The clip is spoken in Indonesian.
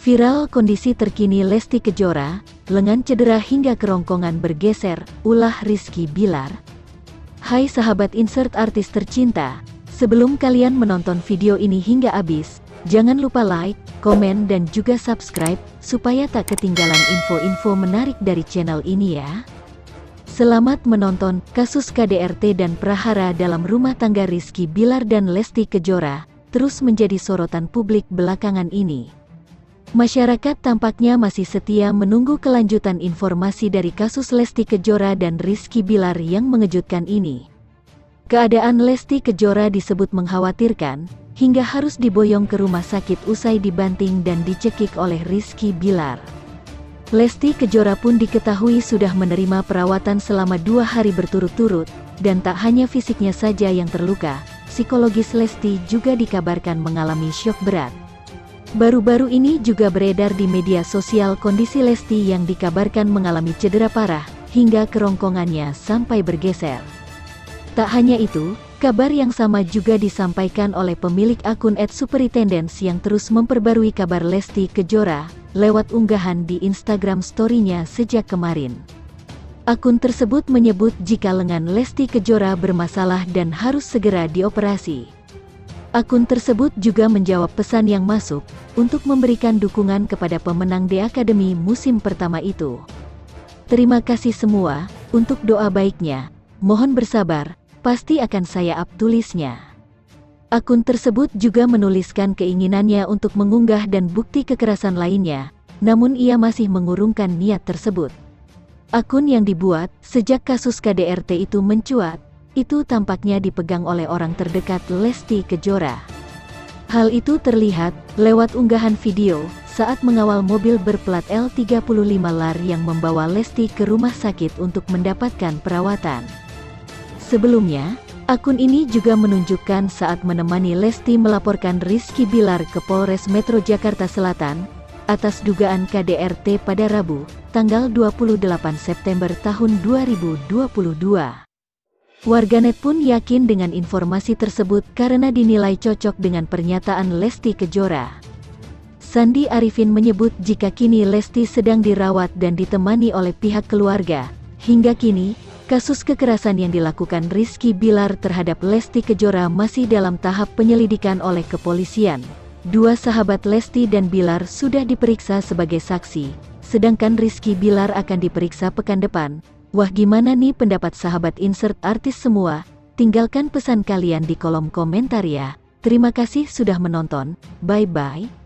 Viral kondisi terkini Lesti Kejora, lengan cedera hingga kerongkongan bergeser, ulah Rizky Bilar. Hai sahabat insert artis tercinta, sebelum kalian menonton video ini hingga habis, jangan lupa like, komen dan juga subscribe, supaya tak ketinggalan info-info menarik dari channel ini ya. Selamat menonton. Kasus KDRT dan prahara dalam rumah tangga Rizky Bilar dan Lesti Kejora, terus menjadi sorotan publik belakangan ini. Masyarakat tampaknya masih setia menunggu kelanjutan informasi dari kasus Lesti Kejora dan Rizky Bilar yang mengejutkan ini. Keadaan Lesti Kejora disebut mengkhawatirkan, hingga harus diboyong ke rumah sakit usai dibanting dan dicekik oleh Rizky Bilar. Lesti Kejora pun diketahui sudah menerima perawatan selama 2 hari berturut-turut, dan tak hanya fisiknya saja yang terluka, psikologis Lesti juga dikabarkan mengalami syok berat. Baru-baru ini juga beredar di media sosial kondisi Lesti yang dikabarkan mengalami cedera parah, hingga kerongkongannya sampai bergeser. Tak hanya itu, kabar yang sama juga disampaikan oleh pemilik akun @superitendence yang terus memperbarui kabar Lesti Kejora, lewat unggahan di Instagram story-nya sejak kemarin. Akun tersebut menyebut jika lengan Lesti Kejora bermasalah dan harus segera dioperasi. Akun tersebut juga menjawab pesan yang masuk, untuk memberikan dukungan kepada pemenang The Academy musim pertama itu. Terima kasih semua, untuk doa baiknya, mohon bersabar, pasti akan saya up tulisnya. Akun tersebut juga menuliskan keinginannya untuk mengunggah dan bukti kekerasan lainnya, namun ia masih mengurungkan niat tersebut. Akun yang dibuat sejak kasus KDRT itu mencuat, itu tampaknya dipegang oleh orang terdekat Lesti Kejora. Hal itu terlihat lewat unggahan video saat mengawal mobil berplat L35 LAR yang membawa Lesti ke rumah sakit untuk mendapatkan perawatan. Sebelumnya, akun ini juga menunjukkan saat menemani Lesti melaporkan Rizky Bilar ke Polres Metro Jakarta Selatan, atas dugaan KDRT pada Rabu, tanggal 28 September tahun 2022. Warganet pun yakin dengan informasi tersebut karena dinilai cocok dengan pernyataan Lesti Kejora. Sandi Arifin menyebut jika kini Lesti sedang dirawat dan ditemani oleh pihak keluarga. Hingga kini, kasus kekerasan yang dilakukan Rizky Bilar terhadap Lesti Kejora masih dalam tahap penyelidikan oleh kepolisian. 2 sahabat Lesti dan Bilar sudah diperiksa sebagai saksi, sedangkan Rizky Bilar akan diperiksa pekan depan. Wah, gimana nih pendapat sahabat insert artis semua? Tinggalkan pesan kalian di kolom komentar ya. Terima kasih sudah menonton, bye-bye.